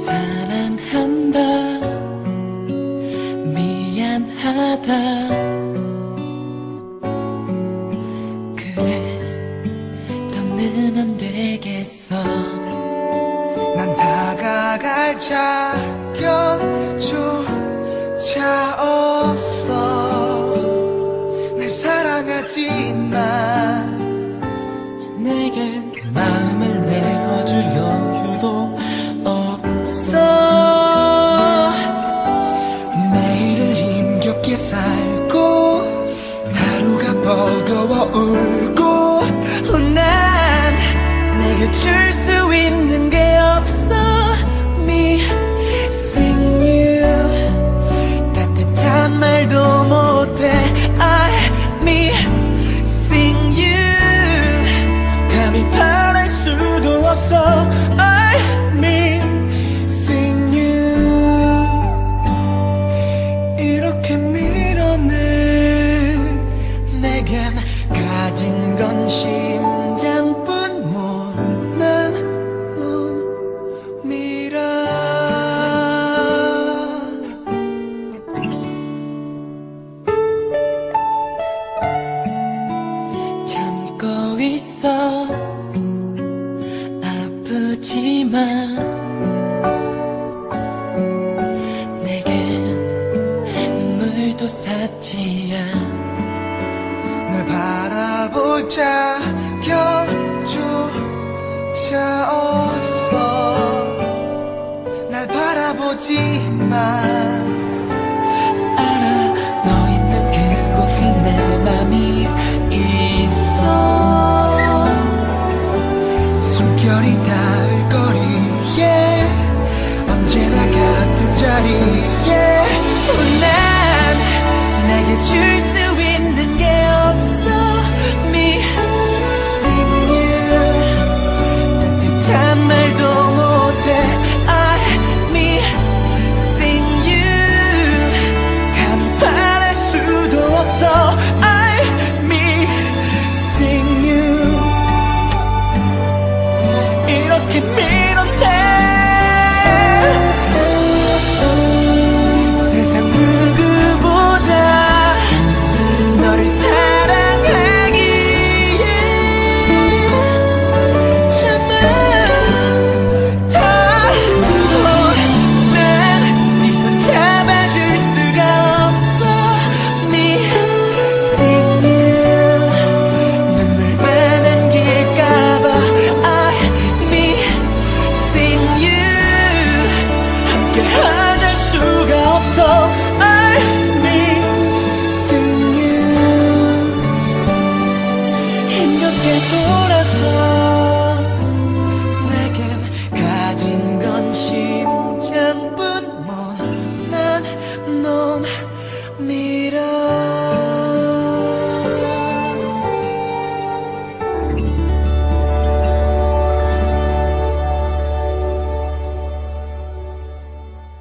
사랑한다 미안하다 그래 더는 안 되겠어 난 다가갈 자격조차 없어 날 사랑하지만 내게 마음을 내어줄 여유도 없어 매일을 힘겹게 살고 하루가 버거워 울고 난 내게 줄 수 있는 게 없어 Missing you 따뜻한 말도 못해 I missing you 감히 바랄 수도 없어 I missing you 이렇게 밀어내 내겐 가진 건 심장뿐 못난 눈이라 참고 있어 아프지만 내겐 눈물도 샀지야 널 바라볼 자격조차 없어 날 바라보지만 알아 너 있는 그곳에 내 맘이 있어 숨결이 닿을 거리에 언제나 같은 자리에 난 내게 줄 수 있는 게 없어 Missing you 따뜻한 말도 못해 I missing you 감히 바랄 수도 없어 I missing you 이렇게 밀어내 세상 누구보다 너를 사랑하기에 참아 더난 네 손 잡아줄 수가 없어 Missing you 눈물만 남길까봐 I missing you 함께 하잘 수가 없어 I missing you 힘겹게 돌아서